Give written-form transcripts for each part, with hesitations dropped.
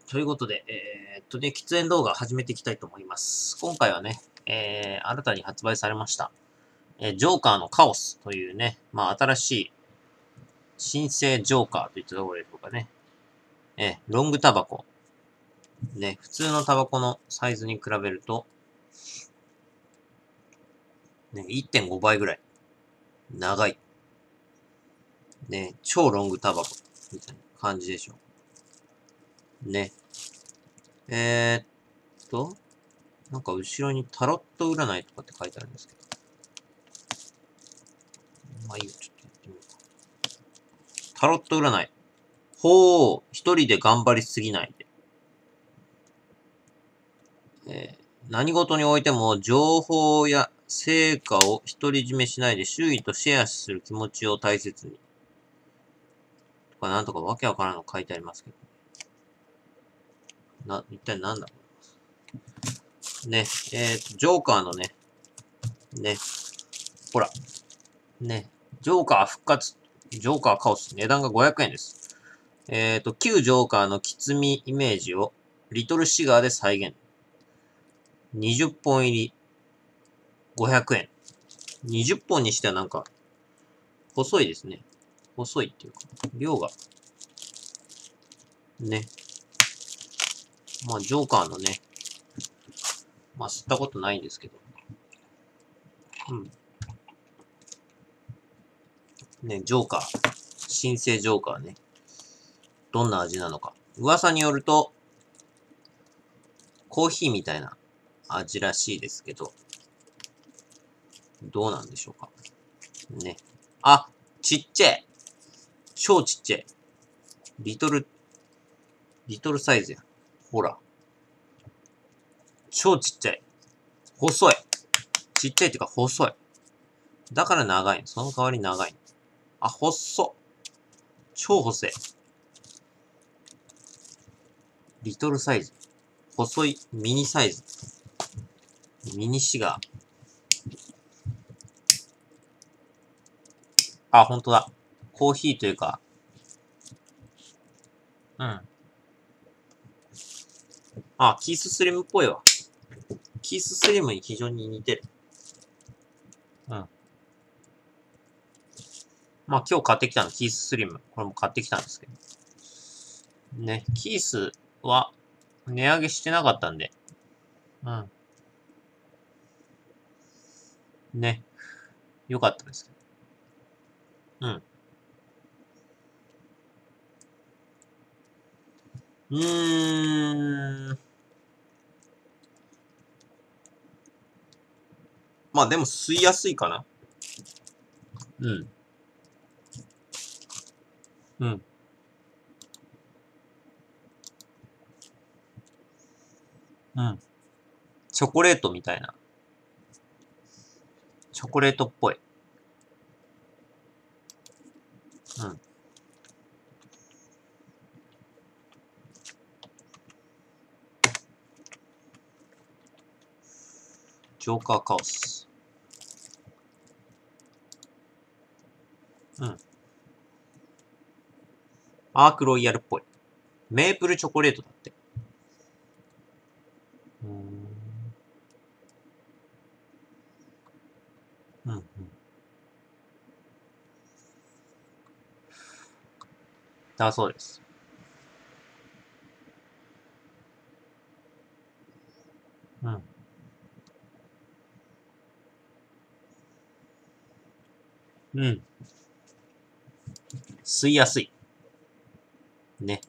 ということで、喫煙動画始めていきたいと思います。今回はね、新たに発売されました、ジョーカーのカオスというね、新しい新生ジョーカーといったところでしょうかね。ロングタバコ。ね、普通のタバコのサイズに比べると、ね、1.5 倍ぐらい。長い。ね、超ロングタバコ。みたいな感じでしょう。ね。なんか後ろにタロット占いとかって書いてあるんですけど。まあいいよ、ちょっとやってみようか。タロット占い。ほう、一人で頑張りすぎないで。何事においても情報や成果を独り占めしないで周囲とシェアする気持ちを大切に。とかなんとかわけわからんの書いてありますけど。一体なんだろう。ね、ジョーカーのね、ほら、ね、ジョーカー復活、ジョーカーカオス、値段が500円です。旧ジョーカーのきつみイメージをリトルシガーで再現。20本入り、500円。20本にしてはなんか、細いですね。細いっていうか、量が。ね。ジョーカーのね、吸ったことないんですけど。うん。ね、ジョーカー。新生ジョーカーね。どんな味なのか。噂によると、コーヒーみたいな味らしいですけど、どうなんでしょうか。ね。あ、ちっちゃい。超ちっちゃい。リトルサイズや。ほら。超ちっちゃい。細い。ちっちゃいっていうか細い。だから長い。その代わり長い。あ、細っ。超細い。リトルサイズ。細いミニサイズ。ミニシガー。あ、ほんとだ。コーヒーというか、うん。あ、キーススリムっぽいわ。キーススリムに非常に似てる。うん。今日買ってきたの、キーススリム。これも買ってきたんですけど。ね、キースは値上げしてなかったんで。うん。ね。よかったですけど。うん。でも吸いやすいかな。うん。うん。うん。チョコレートみたいな。チョコレートっぽい。うん。ジョーカーカオス。うん。アークロイヤルっぽい。メープルチョコレートだって。うん。だそうです。うん。うん。吸いやすい。ね。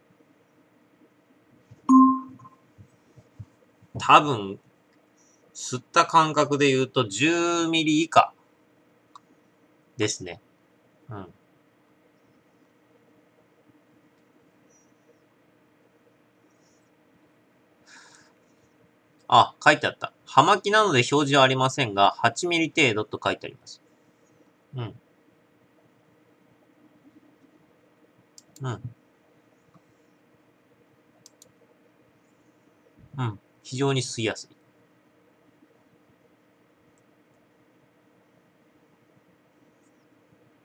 多分、吸った感覚で言うと10ミリ以下ですね。うん。あ、書いてあった。葉巻なので表示はありませんが、8ミリ程度と書いてあります。うん。うん。うん。非常に吸いやすい。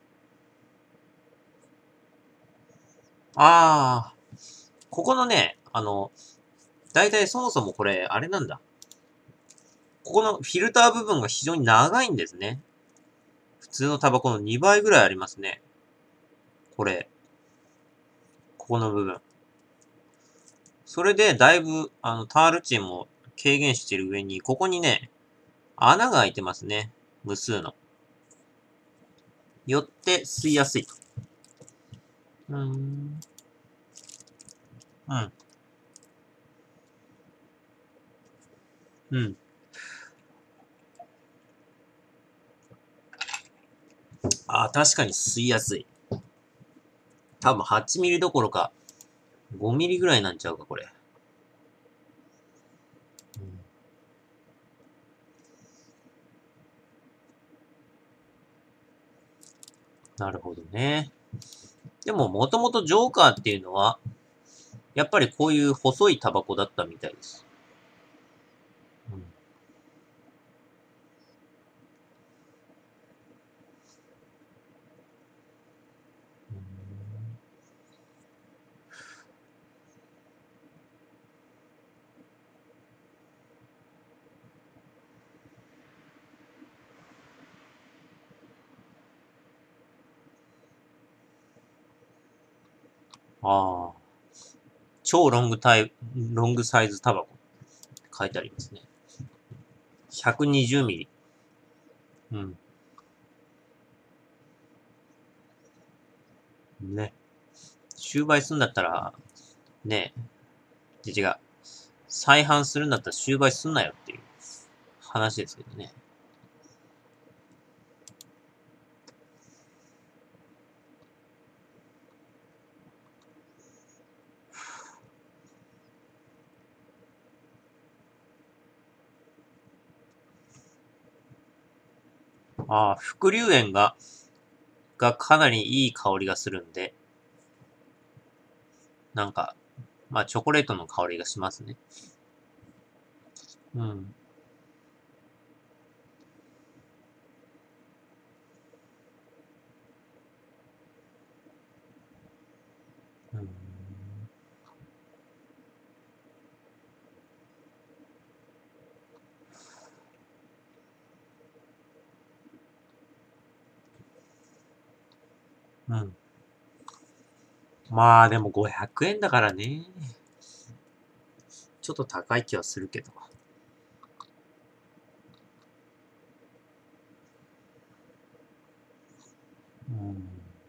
ここのね、 だいたいそもそもこれ、あれなんだ。ここのフィルター部分が非常に長いんですね。普通のタバコの2倍ぐらいありますね。これ。ここの部分。それで、だいぶ、タール値も軽減してる上に、ここにね、穴が開いてますね。無数の。よって吸いやすいと。うん。うん。あ、確かに吸いやすい。多分8ミリどころか、5ミリぐらいなんちゃうか、これ。うん、なるほどね。でも、もともとジョーカーっていうのは、やっぱりこういう細いタバコだったみたいです。うん、ああ。超ロングサイズタバコって書いてありますね。120ミリ。うん。ね。収売するんだったら、ね、違う。再販するんだったら収売すんなよっていう話ですけどね。ああ、副流煙がかなりいい香りがするんで、なんか、まあチョコレートの香りがしますね。うん。うん、うん。まあでも500円だからね。ちょっと高い気はするけど。うん。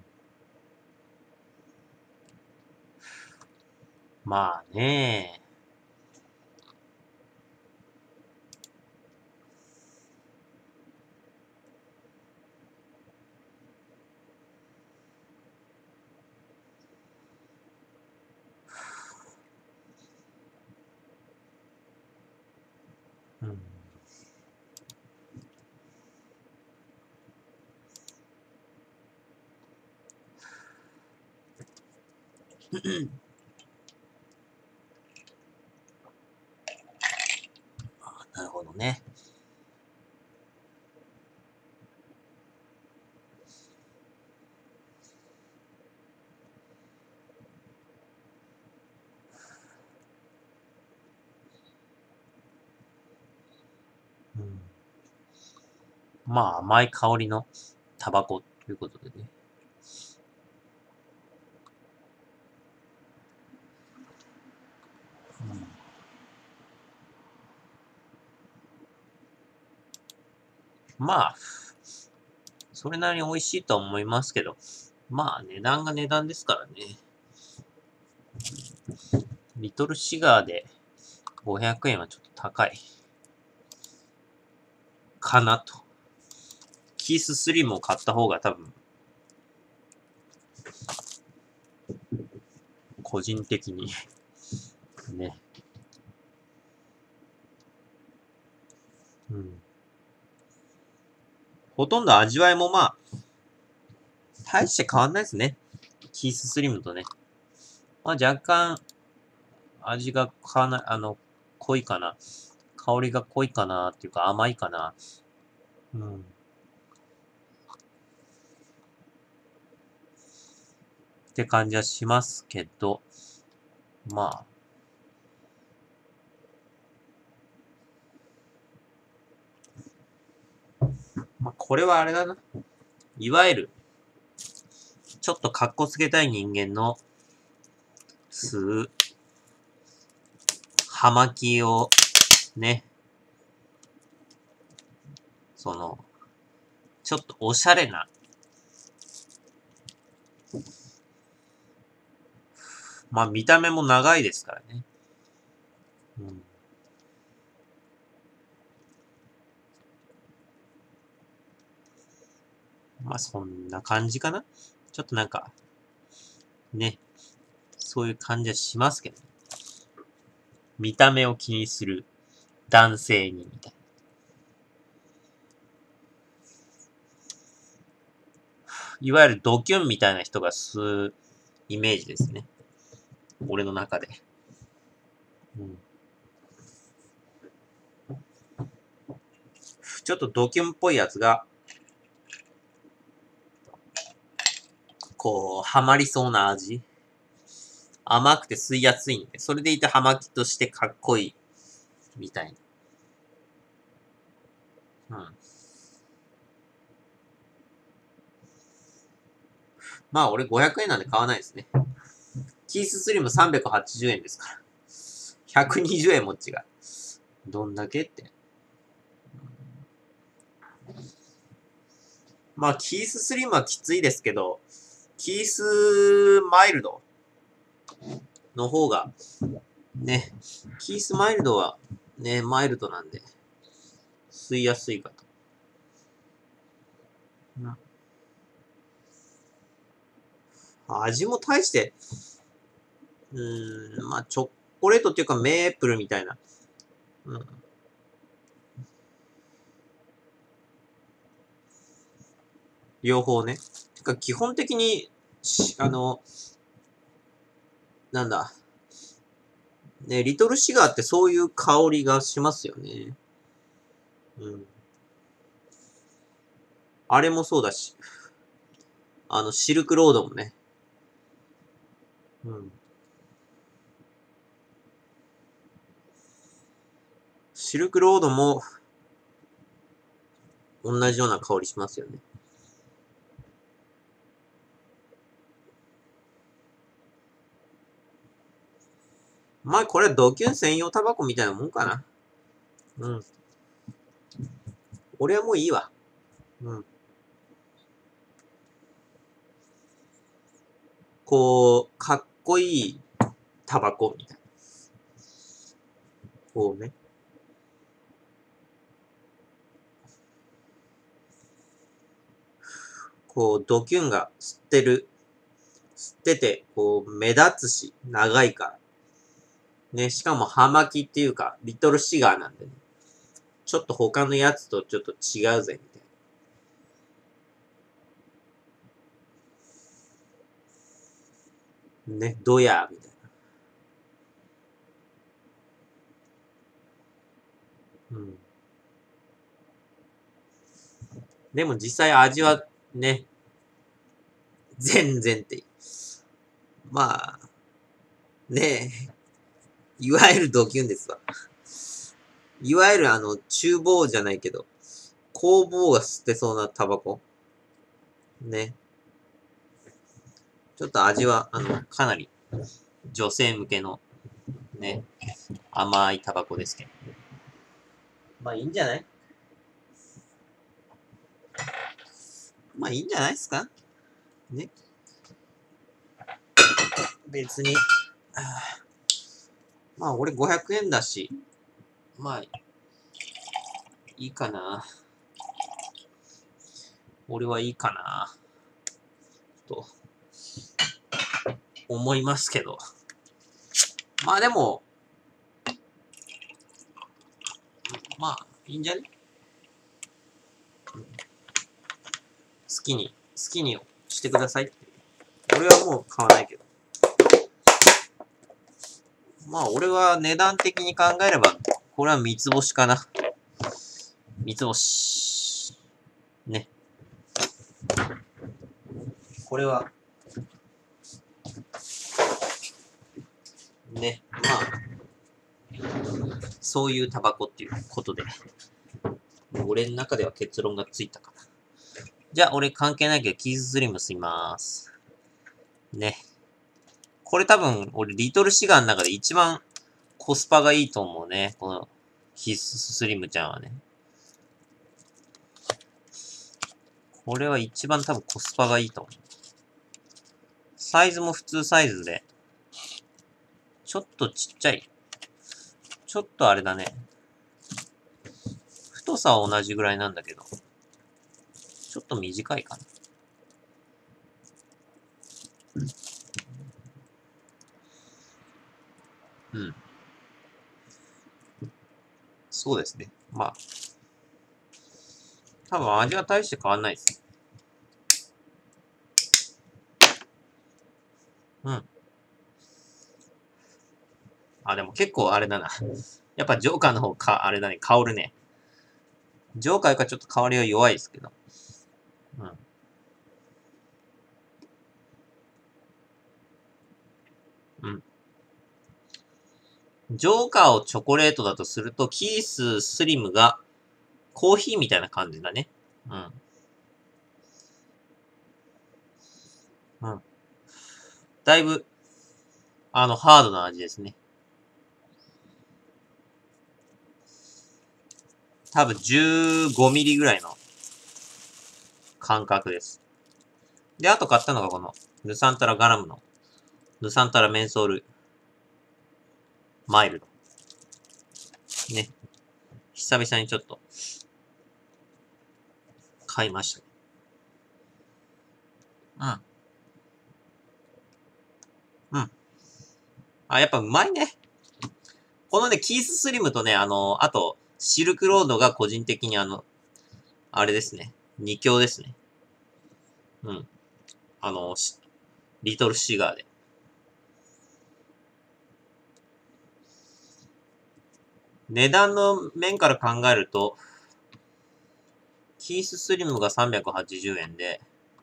まあね。うん。なるほどね。うん。まあ甘い香りのタバコということでね。うん、まあ、それなりに美味しいとは思いますけど、まあ値段が値段ですからね。リトルシガーで500円はちょっと高いかなと。キーススリムを買った方が多分、個人的にね。うん。ほとんど味わいもまあ、大して変わんないですね。キーススリムとね。まあ若干、味がかな、濃いかな。香りが濃いかなっていうか甘いかな。うん。って感じはしますけど、まあ、 まあ、これはあれだな。いわゆる、ちょっとカッコつけたい人間の、吸う、葉巻を、ね、その、ちょっとおしゃれな、まあ見た目も長いですからね。うん、まあそんな感じかな。ちょっとなんか、ね、そういう感じはしますけど、ね、見た目を気にする男性にみたいな。いわゆるドキュンみたいな人が吸うイメージですね。俺の中で。うん、ちょっとドキュンっぽいやつが、こう、ハマりそうな味。甘くて吸いやすいんで、それでいて葉巻としてかっこいい。みたいな。うん。まあ俺500円なんで買わないですね。キーススリム380円ですから。120円も違う。どんだけって。まあキーススリムはきついですけど、キースマイルドの方が、ね、キースマイルドはね、マイルドなんで、吸いやすいかと。味も大して、まあチョコレートっていうかメープルみたいな。うん。両方ね。てか基本的に、なんだ。ね、リトルシガーってそういう香りがしますよね。うん。あれもそうだし。シルクロードもね。うん。シルクロードも、同じような香りしますよね。まあ、これはドキュン専用タバコみたいなもんかな。うん。俺はもういいわ。うん。こう、かっこいいタバコみたいな。こうね。こう、ドキュンが吸ってて、こう、目立つし、長いから。ね、しかも葉巻っていうか、リトルシガーなんでね。ちょっと他のやつとちょっと違うぜ、みたいな。ね、ドヤーみたいな。うん。でも実際味はね、全然って。まあ、ねえ、いわゆるドキュンですわ。いわゆる厨房じゃないけど、工房が吸ってそうなタバコ。ね。ちょっと味は、かなり女性向けのね、甘いタバコですけど。まあいいんじゃない？まあいいんじゃないですかね。別に。まあ俺500円だし、まあいいかな。俺はいいかな。と思いますけど。まあでも、まあいいんじゃね？好きにしてくださいって。俺はもう買わないけど。まあ俺は値段的に考えれば、これは三つ星かな。三つ星。ね。これは、ね。まあ、そういうタバコっていうことで。 俺の中では結論がついたから。じゃあ、俺関係ないけど、キーススリム吸いまーす。ね。これ多分、俺、リトルシガーの中で一番コスパがいいと思うね。この、キーススリムちゃんはね。これは一番多分コスパがいいと思う。サイズも普通サイズで、ちょっとちっちゃい。ちょっとあれだね。太さは同じぐらいなんだけど、ちょっと短いかな。うん。そうですね。まあ、多分味は大して変わんないです。うん。あ、でも結構あれだな。やっぱジョーカーの方か、あれだね、香るね。ジョーカーよりかちょっと香りは弱いですけど。うん。うん。ジョーカーをチョコレートだとすると、キーススリムがコーヒーみたいな感じだね。うん。うん。だいぶ、ハードな味ですね。多分15ミリぐらいの感覚です。で、あと買ったのがこの、ヌサンタラガラムの、ヌサンタラメンソール、マイルド。ね。久々にちょっと、買いました。うん。うん。あ、やっぱうまいね。このね、キーススリムとね、あと、シルクロードが個人的にあれですね。二強ですね。うん。リトルシガーで。値段の面から考えると、キーススリムが380円で、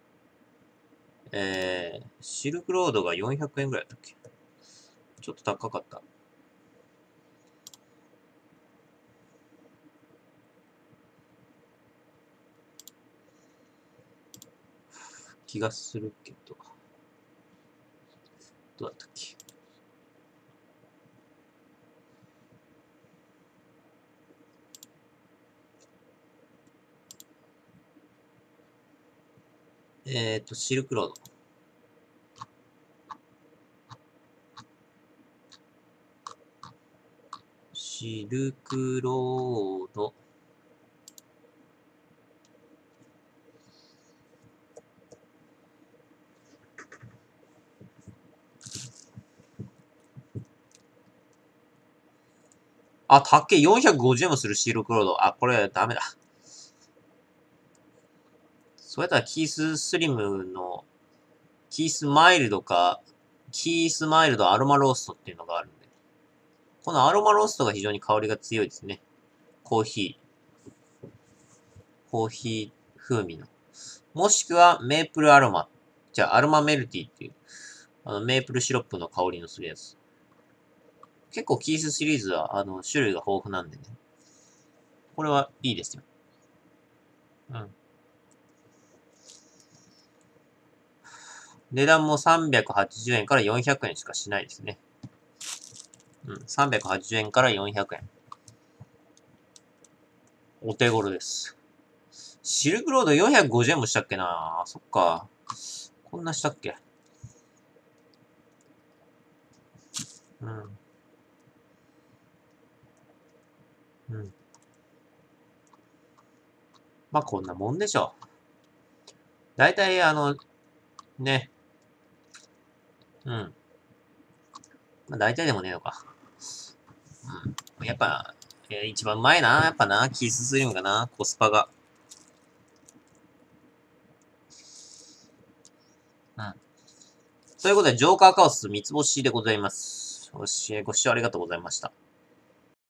シルクロードが400円ぐらいだったっけ？ちょっと高かった。気がするけど。どうだったっけ？シルクロード。シルクロード。あ、たっけ、450円もするシルクロード。あ、これダメだ。そうやったらキーススリムの、キースマイルドか、キースマイルドアロマローストっていうのがあるんで。このアロマローストが非常に香りが強いですね。コーヒー風味の。もしくはメープルアロマ。じゃあ、アロマメルティっていう、メープルシロップの香りのするやつ。結構キースシリーズは、種類が豊富なんでね。これはいいですよ。うん。値段も380円から400円しかしないですね。うん。380円から400円。お手頃です。シルクロード450円もしたっけな？そっか。こんなしたっけ？うん。うん。まあ、こんなもんでしょう。だいたいね。うん。まあ、大体でもねえのか。うん。やっぱ、一番前な。やっぱな。キーススリムがな。コスパが。うん。ということで、ジョーカーカオス三つ星でございます。ご視聴ありがとうございました。